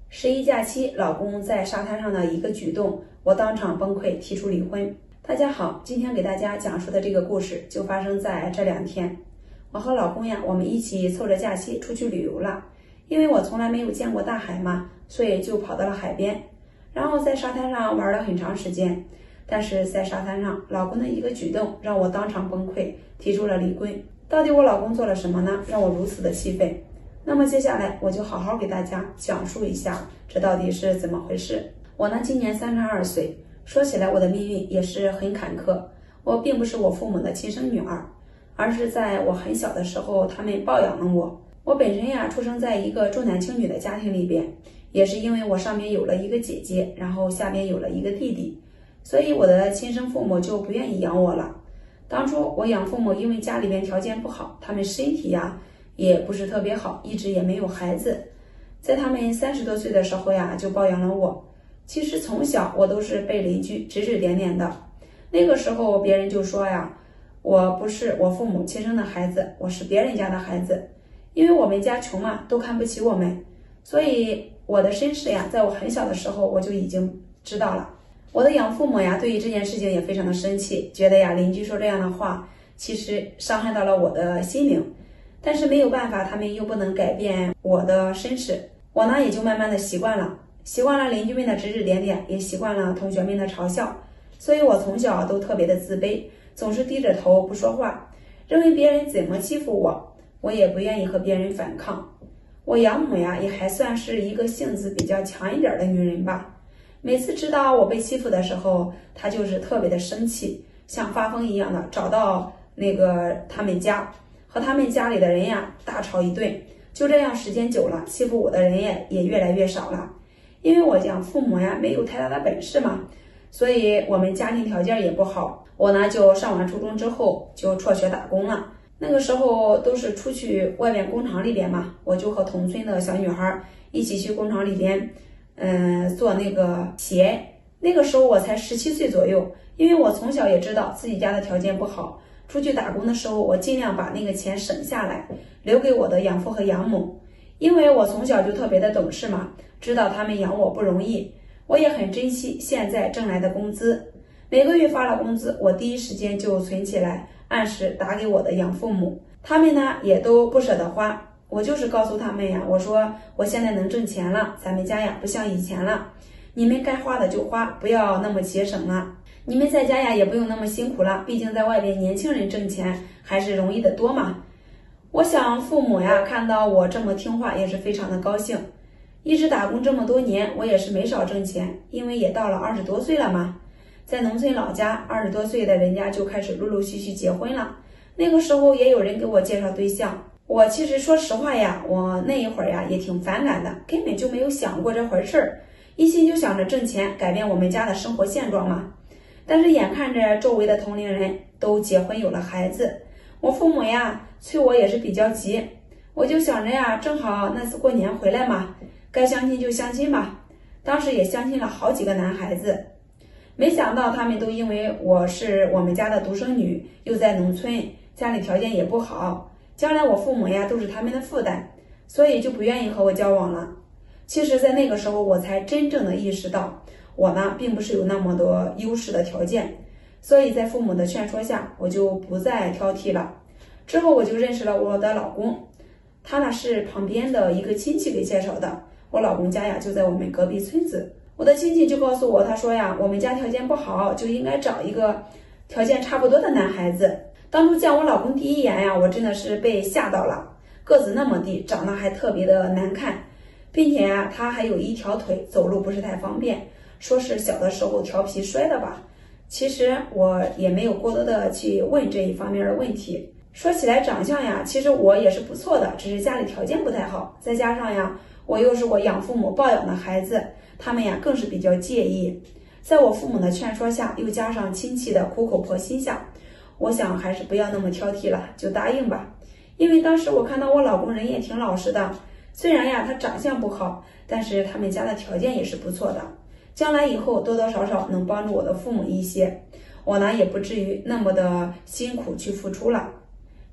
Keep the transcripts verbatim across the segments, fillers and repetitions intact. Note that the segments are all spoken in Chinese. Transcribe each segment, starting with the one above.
十一假期，老公在沙滩上的一个举动，我当场崩溃，提出离婚。大家好，今天给大家讲述的这个故事就发生在这两天。我和老公呀，我们一起凑着假期出去旅游了。因为我从来没有见过大海嘛，所以就跑到了海边，然后在沙滩上玩了很长时间。但是在沙滩上，老公的一个举动让我当场崩溃，提出了离婚。到底我老公做了什么呢，让我如此的气愤？那么接下来我就好好给大家讲述一下这到底是怎么回事。我呢今年三十二岁，说起来我的命运也是很坎坷。我并不是我父母的亲生女儿，而是在我很小的时候他们抱养了我。我本身呀出生在一个重男轻女的家庭里边，也是因为我上面有了一个姐姐，然后下边有了一个弟弟，所以我的亲生父母就不愿意养我了。当初我养父母因为家里边条件不好，他们身体呀也不是特别好，一直也没有孩子。在他们三十多岁的时候呀，就抱养了我。其实从小我都是被邻居指指点点的。那个时候别人就说呀，我不是我父母亲生的孩子，我是别人家的孩子。因为我们家穷嘛，都看不起我们，所以我的身世呀，在我很小的时候我就已经知道了。我的养父母呀，对于这件事情也非常的生气，觉得呀邻居说这样的话，其实伤害到了我的心灵。但是没有办法，他们又不能改变我的身世，我呢也就慢慢的习惯了，习惯了邻居们的指指点点，也习惯了同学们的嘲笑，所以我从小都特别的自卑，总是低着头不说话，认为别人怎么欺负我，我也不愿意和别人反抗。我养母呀也还算是一个性子比较强一点的女人吧，每次知道我被欺负的时候，她就是特别的生气，像发疯一样的找到那个他们家，和他们家里的人呀大吵一顿。就这样时间久了，欺负我的人也也越来越少了。因为我养父母呀没有太大的本事嘛，所以我们家庭条件也不好。我呢就上完初中之后就辍学打工了。那个时候都是出去外面工厂里边嘛，我就和同村的小女孩一起去工厂里边嗯做那个鞋。那个时候我才十七岁左右，因为我从小也知道自己家的条件不好，出去打工的时候我尽量把那个钱省下来留给我的养父和养母。因为我从小就特别的懂事嘛，知道他们养我不容易，我也很珍惜现在挣来的工资。每个月发了工资，我第一时间就存起来，按时打给我的养父母。他们呢也都不舍得花，我就是告诉他们呀，我说我现在能挣钱了，咱们家呀不像以前了，你们该花的就花，不要那么节省了。你们在家呀也不用那么辛苦了，毕竟在外边年轻人挣钱还是容易的多嘛。我想父母呀看到我这么听话也是非常的高兴。一直打工这么多年，我也是没少挣钱，因为也到了二十多岁了嘛。在农村老家，二十多岁的人家就开始陆陆续续结婚了。那个时候也有人给我介绍对象，我其实说实话呀，我那一会儿呀也挺反感的，根本就没有想过这回事儿，一心就想着挣钱，改变我们家的生活现状嘛。但是眼看着周围的同龄人都结婚有了孩子，我父母呀催我也是比较急，我就想着呀，正好那次过年回来嘛，该相亲就相亲吧。当时也相亲了好几个男孩子，没想到他们都因为我是我们家的独生女，又在农村，家里条件也不好，将来我父母呀都是他们的负担，所以就不愿意和我交往了。其实在那个时候我才真正的意识到，我呢并不是有那么多优势的条件，所以在父母的劝说下，我就不再挑剔了。之后我就认识了我的老公，他呢是旁边的一个亲戚给介绍的，我老公家呀就在我们隔壁村子。我的亲戚就告诉我，他说呀，我们家条件不好，就应该找一个条件差不多的男孩子。当初见我老公第一眼呀，我真的是被吓到了，个子那么低，长得还特别的难看，并且呀他还有一条腿，走路不是太方便，说是小的时候调皮摔的吧。其实我也没有过多的去问这一方面的问题。说起来长相呀，其实我也是不错的，只是家里条件不太好，再加上呀我又是我养父母抱养的孩子，他们呀更是比较介意。在我父母的劝说下，又加上亲戚的苦口婆心下，我想还是不要那么挑剔了，就答应吧。因为当时我看到我老公人也挺老实的，虽然呀他长相不好，但是他们家的条件也是不错的，将来以后多多少少能帮助我的父母一些，我呢也不至于那么的辛苦去付出了。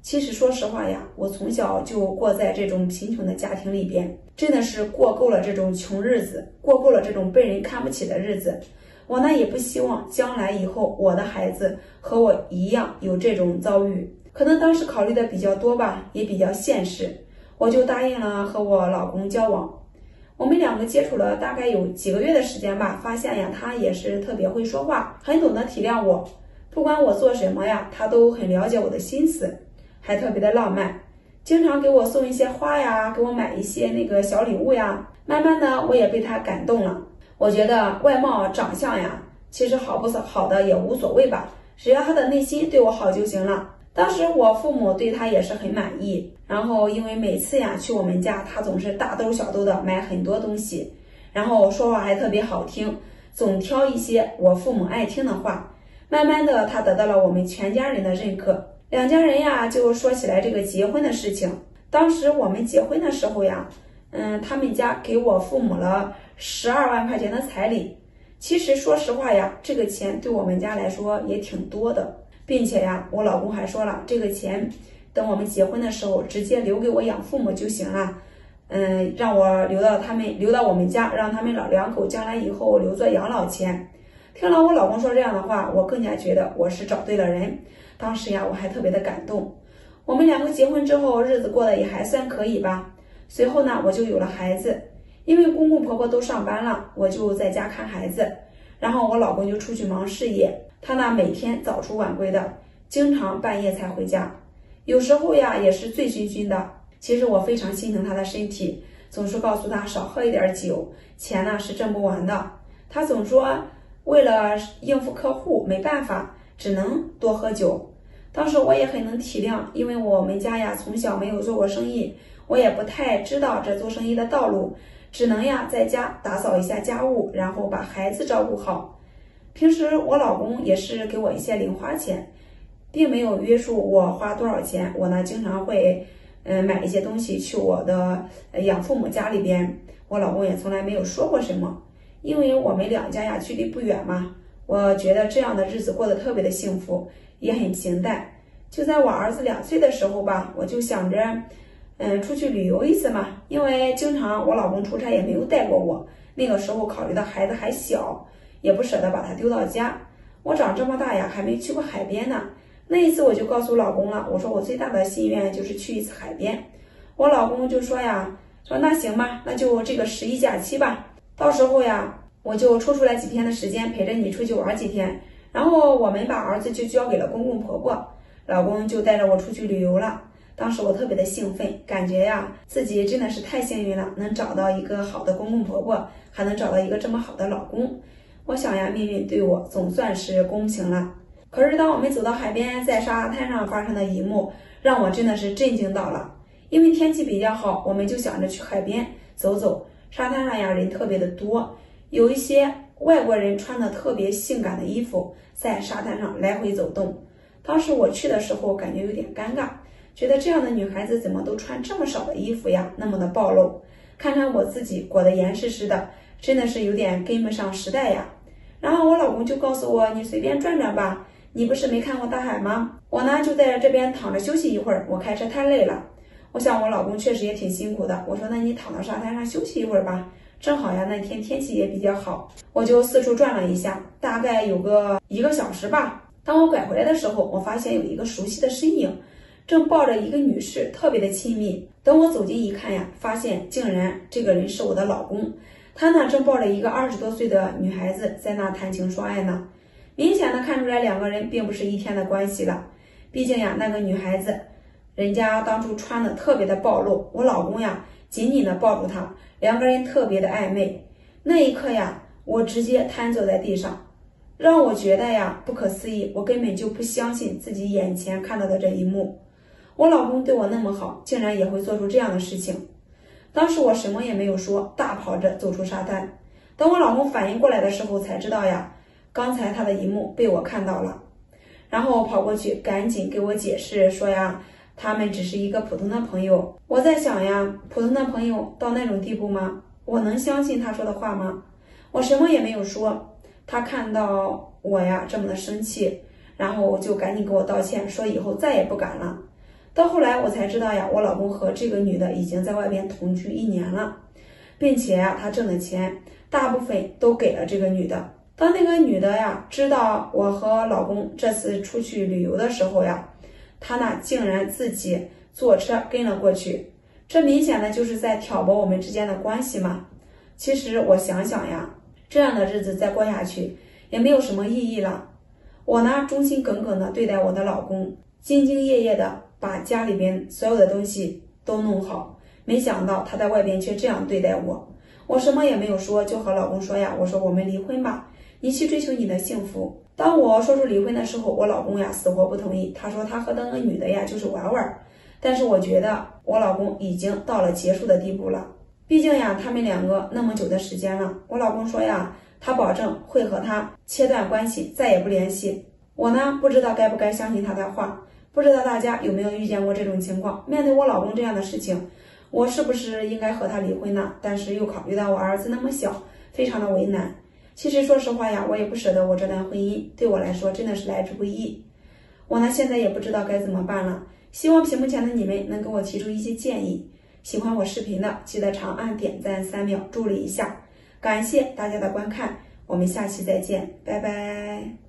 其实说实话呀，我从小就过在这种贫穷的家庭里边，真的是过够了这种穷日子，过够了这种被人看不起的日子。我呢也不希望将来以后我的孩子和我一样有这种遭遇。可能当时考虑的比较多吧，也比较现实，我就答应了和我老公交往。我们两个接触了大概有几个月的时间吧，发现呀，他也是特别会说话，很懂得体谅我，不管我做什么呀，他都很了解我的心思，还特别的浪漫，经常给我送一些花呀，给我买一些那个小礼物呀。慢慢的，我也被他感动了。我觉得外貌长相呀，其实好不好的也无所谓吧，只要他的内心对我好就行了。当时我父母对他也是很满意，然后因为每次呀去我们家，他总是大兜小兜的买很多东西，然后说话还特别好听，总挑一些我父母爱听的话。慢慢的，他得到了我们全家人的认可，两家人呀就说起来这个结婚的事情。当时我们结婚的时候呀，嗯，他们家给我父母了十二万块钱的彩礼。其实说实话呀，这个钱对我们家来说也挺多的。并且呀，我老公还说了，这个钱等我们结婚的时候直接留给我养父母就行了，嗯，让我留到他们留到我们家，让他们老两口将来以后留作养老钱。听了我老公说这样的话，我更加觉得我是找对了人。当时呀，我还特别的感动。我们两个结婚之后，日子过得也还算可以吧。随后呢，我就有了孩子，因为公公婆婆都上班了，我就在家看孩子，然后我老公就出去忙事业。他那每天早出晚归的，经常半夜才回家，有时候呀也是醉醺醺的。其实我非常心疼他的身体，总是告诉他少喝一点酒，钱呢是挣不完的。他总说为了应付客户没办法，只能多喝酒。当时我也很能体谅，因为我们家呀从小没有做过生意，我也不太知道这做生意的道路，只能呀在家打扫一下家务，然后把孩子照顾好。平时我老公也是给我一些零花钱，并没有约束我花多少钱。我呢经常会嗯、呃、买一些东西去我的养父母家里边，我老公也从来没有说过什么，因为我们两家呀距离不远嘛。我觉得这样的日子过得特别的幸福，也很平淡。就在我儿子两岁的时候吧，我就想着嗯出去旅游一次嘛，因为经常我老公出差也没有带过我，那个时候考虑到孩子还小，也不舍得把他丢到家。我长这么大呀，还没去过海边呢。那一次我就告诉老公了，我说我最大的心愿就是去一次海边。我老公就说呀，说那行吧，那就这个十一假期吧，到时候呀，我就抽出来几天的时间陪着你出去玩几天。然后我们把儿子就交给了公公婆婆，老公就带着我出去旅游了。当时我特别的兴奋，感觉呀自己真的是太幸运了，能找到一个好的公公婆婆，还能找到一个这么好的老公。我想呀，命运对我总算是公平了。可是当我们走到海边，在沙滩上发生的一幕，让我真的是震惊到了。因为天气比较好，我们就想着去海边走走。沙滩上呀，人特别的多，有一些外国人穿的特别性感的衣服，在沙滩上来回走动。当时我去的时候，感觉有点尴尬，觉得这样的女孩子怎么都穿这么少的衣服呀，那么的暴露。看看我自己裹得严实实的，真的是有点跟不上时代呀。然后我老公就告诉我，你随便转转吧，你不是没看过大海吗？我呢就在这边躺着休息一会儿，我开车太累了。我想我老公确实也挺辛苦的，我说那你躺到沙滩上休息一会儿吧，正好呀那天天气也比较好。我就四处转了一下，大概有个一个小时吧。当我拐回来的时候，我发现有一个熟悉的身影，正抱着一个女士，特别的亲密。等我走近一看呀，发现竟然这个人是我的老公。他呢正抱着一个二十多岁的女孩子在那谈情说爱呢，明显的看出来两个人并不是一天的关系了。毕竟呀，那个女孩子人家当初穿的特别的暴露，我老公呀紧紧的抱住她，两个人特别的暧昧。那一刻呀，我直接瘫坐在地上，让我觉得呀不可思议，我根本就不相信自己眼前看到的这一幕。我老公对我那么好，竟然也会做出这样的事情。当时我什么也没有说，大跑着走出沙滩。等我老公反应过来的时候，才知道呀，刚才他的一幕被我看到了。然后跑过去，赶紧给我解释说呀，他们只是一个普通的朋友。我在想呀，普通的朋友到那种地步吗？我能相信他说的话吗？我什么也没有说。他看到我呀这么的生气，然后就赶紧给我道歉，说以后再也不敢了。 到后来我才知道呀，我老公和这个女的已经在外边同居一年了，并且呀，他挣的钱大部分都给了这个女的。当那个女的呀知道我和老公这次出去旅游的时候呀，她呢竟然自己坐车跟了过去，这明显的就是在挑拨我们之间的关系嘛。其实我想想呀，这样的日子再过下去也没有什么意义了。我呢忠心耿耿的对待我的老公，兢兢业业的把家里边所有的东西都弄好，没想到他在外边却这样对待我。我什么也没有说，就和老公说呀，我说我们离婚吧，你去追求你的幸福。当我说出离婚的时候，我老公呀死活不同意，他说他和那个女的呀就是玩玩。但是我觉得我老公已经到了结束的地步了，毕竟呀他们两个那么久的时间了。我老公说呀，他保证会和他切断关系，再也不联系。我呢不知道该不该相信他的话，不知道大家有没有遇见过这种情况？面对我老公这样的事情，我是不是应该和他离婚呢？但是又考虑到我儿子那么小，非常的为难。其实说实话呀，我也不舍得我这段婚姻，对我来说真的是来之不易。我呢现在也不知道该怎么办了，希望屏幕前的你们能给我提出一些建议。喜欢我视频的记得长按点赞三秒助力一下，感谢大家的观看，我们下期再见，拜拜。